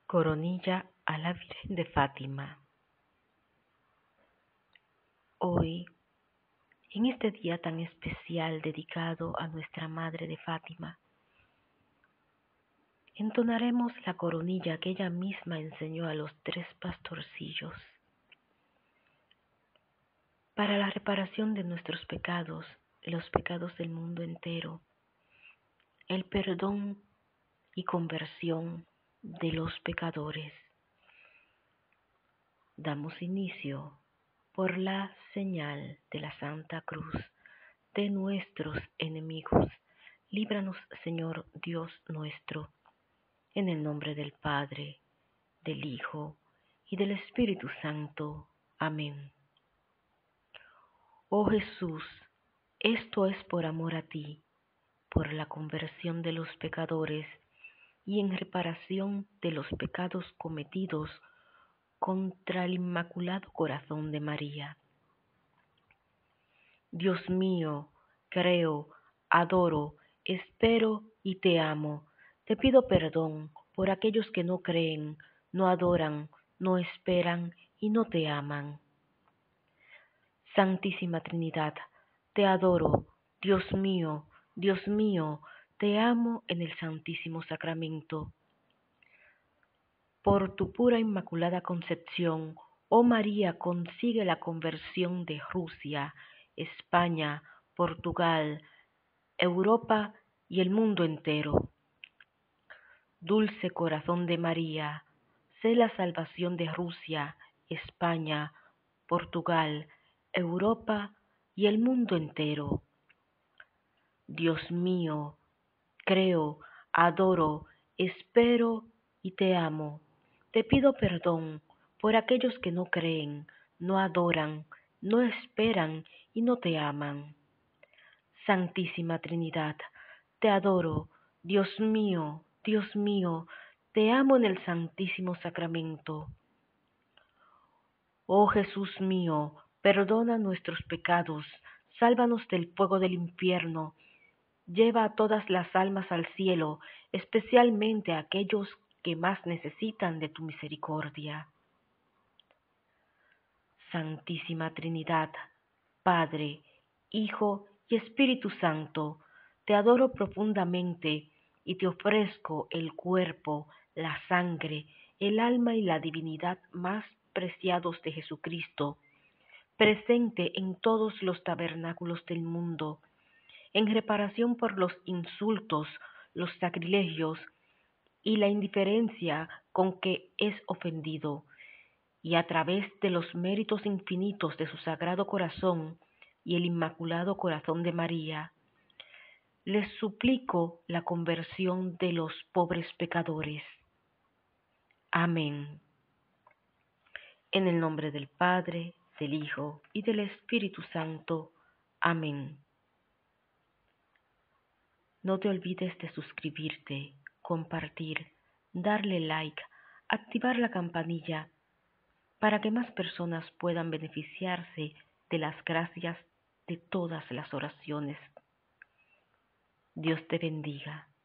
Coronilla a la Virgen de Fátima. Hoy, en este día tan especial dedicado a nuestra Madre de Fátima, entonaremos la coronilla que ella misma enseñó a los 3 pastorcillos para la reparación de nuestros pecados, los pecados del mundo entero, el perdón y conversión de los pecadores. Damos inicio por la señal de la Santa Cruz de nuestros enemigos. Líbranos, Señor Dios nuestro, en el nombre del Padre, del Hijo y del Espíritu Santo. Amén. Oh Jesús, esto es por amor a ti, por la conversión de los pecadores y en reparación de los pecados cometidos contra el Inmaculado Corazón de María. Dios mío, creo, adoro, espero y te amo. Te pido perdón por aquellos que no creen, no adoran, no esperan y no te aman. Santísima Trinidad, te adoro, Dios mío, te amo en el Santísimo Sacramento. Por tu pura Inmaculada Concepción, oh María, consigue la conversión de Rusia, España, Portugal, Europa y el mundo entero. Dulce corazón de María, sé la salvación de Rusia, España, Portugal, Europa y el mundo entero. Dios mío, creo, adoro, espero y te amo. Te pido perdón por aquellos que no creen, no adoran, no esperan y no te aman. Santísima Trinidad, te adoro, Dios mío, te amo en el Santísimo Sacramento. Oh Jesús mío, perdona nuestros pecados, sálvanos del fuego del infierno, lleva a todas las almas al cielo, especialmente a aquellos que más necesitan de tu misericordia. Santísima Trinidad, Padre, Hijo y Espíritu Santo, te adoro profundamente y te ofrezco el cuerpo, la sangre, el alma y la divinidad más preciados de Jesucristo, presente en todos los tabernáculos del mundo, en reparación por los insultos, los sacrilegios y la indiferencia con que es ofendido, y a través de los méritos infinitos de su Sagrado Corazón y el Inmaculado Corazón de María, les suplico la conversión de los pobres pecadores. Amén. En el nombre del Padre, del Hijo y del Espíritu Santo. Amén. No te olvides de suscribirte, compartir, darle like, activar la campanilla para que más personas puedan beneficiarse de las gracias de todas las oraciones. Dios te bendiga.